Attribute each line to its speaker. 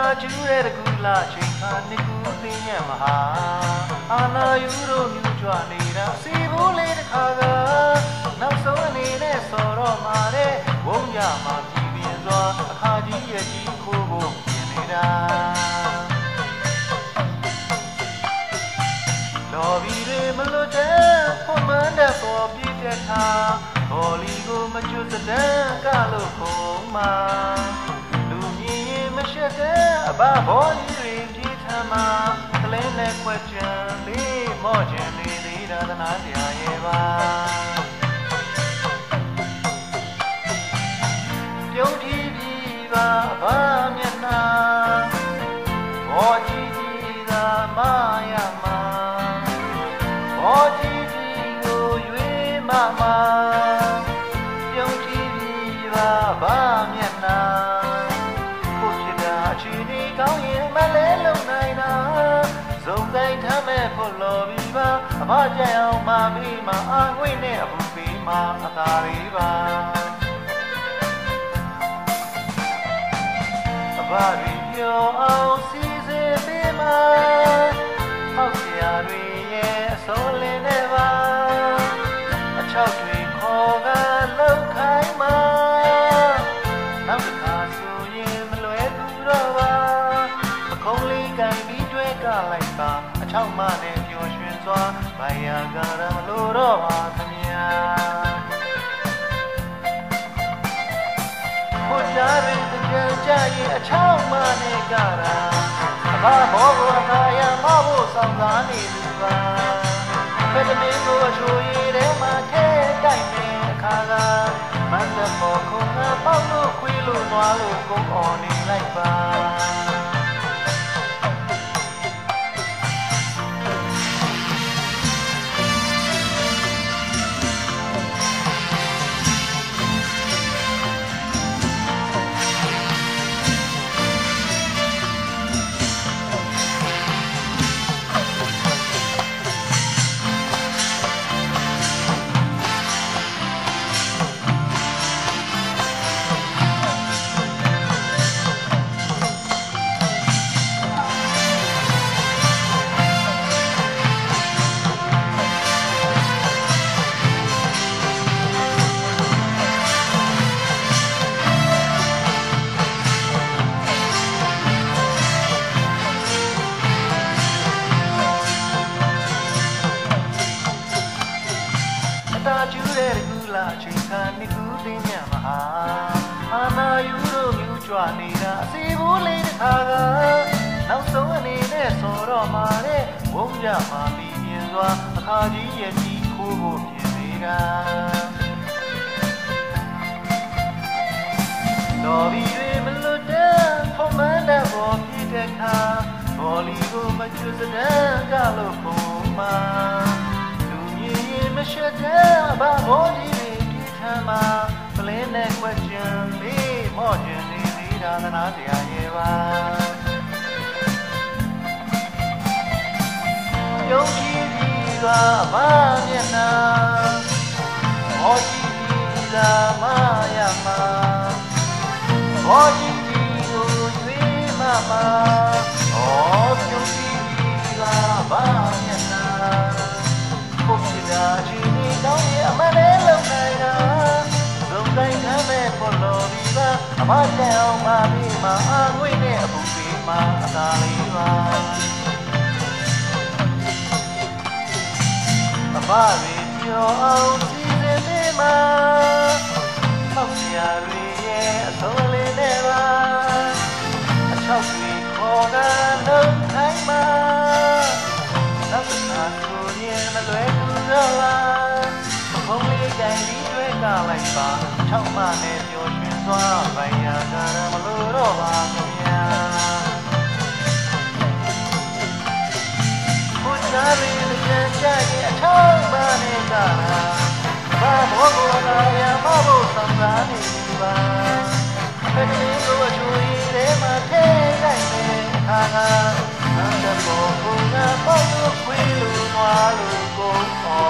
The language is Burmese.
Speaker 1: ကျူးတဲ့ကူလာချိန်ခါနှစ်ကူသိညံ့မဟာအာနာယူတို့မြူကြွနေတာစီဘူးလေးတစ်ခါကနောက်ဆုံးအနေနဲ့ဆော်တော့မှာတဲ့ဝုံရမှာပြည်ပြင်းစွာအခါကြီးရဲ့ကြီးခိုးဖို့ပြင်နေတာလော်ဘီတွေမလွတ်တဲ့ဖွမန်းတဲ့ပေါ်ပြည့်တဲ့ထားဘော်လီကိုမကျွတ်တဲ့ကလို့ခုံးမှာလူမြင်ရင်မရှက်တဲ့အဘဘော်လီတွေပြေးထမ်းမှာကလေးနဲ့ခွက်ကြံလေးမော့ကျင်နေသေးတာသနာတရားရဲ့ပါပြုံးကြည့်ပြီးပါဘာမျက်နှာဘော်ကြည့်ပြီးသာမရမှာဘော်ကြည့်ပြီးကိုရွေးမမှာပြုံးကြည့်ပြီးပါဘာမျက်နှာကိုချစ်တာအချီနေကောင်းရင်မလဲလုံနိုင်တာစုံတိုင်းထားမဲ့ဖို့လော်ပြီးပါအဖကြံအောင်မပြီးမှအာငွေ့နဲ့အပူပေးမှအသာလေးပါဘာရီပြောအောင်စီစဉ်ပေးမှာဟောက်စရာတွေရဲ့အစိုးလင်းနဲ့ပါအချောက်တွေခေါ်ကလောက်ခိုင်းမှာနောက်တစ်ခါဆိုရင်မလွယ်ဘူးတော့ပါပခုံးလေးကင်ပြီးတွဲကလိုက်ပါအချောက်မနဲ့ပျော်ရွှင်စွာဗိုင်ယာကရမလို့တော့ပါခင်ဗျာကိုကြရင်းကြရင်အချောင်းမနဲ့ကြတာအဘဘောကိုအသာရမဖို့ဆောင်သားနေသူပါဖက်တမင်းကိုအချိုရည်ထဲမှာထဲတိုက်နေအခါကမန္တပေါ်ခုံကပေါက်လို့ခွေးလို့နွားလို့ကုန်းအော်နေလိုက်ပါကျူးတဲ့ကူလာချိန်ခါနှစ်ကူသိညံ့မဟာအာနာယူတို့မြူကြွနေတာအစီဘူးလေးတစ်ခါကနောက်ဆုံးအနေနဲ့ဆော်တော့မှာတဲ့ဝုံကြမှာပြီးပြင်းစွာအခါကြီးရဲ့ကြီးခိုးဖို့ပြင်နေတာလော်ဘီတွေမလွတ်တဲ့ဖွမန်းတဲ့ပေါ်ပြည့်တဲ့ခါဘော်လီကိုမကျွတ်တဲ့ကလို့ခုံးမှာမရှက်တဲ့ဘာဘောကြီးတွေပြေးထမ်းမှာပလင်းနဲ့ခွက်ကြံလေးမော့ကျင်နေသေးတာသနာတရားရဲ့ပါပြုံးကြည့်ပြီးသာဘာမျက်နှာဘောကြီးပြီးသာမရမှာဘောကြီးပြီးကိုရွေးမမှာပြုံးကြည့်ပြီးသာဘာမျက်နှာကိုချစ်တာချီနေကောင်းရဲ့အမလေးလုံနိုင်တာစုံတိုင်းထားမဲ့ဖို့လော်ပြီးပါအမတဲ့အောင်မပြီးမှအာငွေ့နဲ့အပူပေးမှအသာလေးပါအဖရီပြောအောင်စီစဉ်ပေးမှဟောက်စရာတွေရဲ့အစိုးလေးနဲ့ပါအချောက်တွေခေါ်တာလုံခိုင်းမှနောက်တစ်ခါဆိုရင်မလွယ်ဘူးတော့လားပခုံးလေးကင်ပြီးတွဲကလိုက်ပါချောက်မနဲ့ပျော်ရွှင်စွာဗိုင်ယာကရမလို့တော့ပါခင်ဗျာကိုစားရင်းကြံကြရင်အချောင်းမနဲ့ကြတာဘာဘောကိုလာရမဖို့ဆောင်သားနေပါဖက်လေးကိုအချူရည်ထဲမှာထဲလိုက်နေအခါကမန္တပေါ်ခုံကပေါက်လို့ခွေးလို့နွားလို့ကို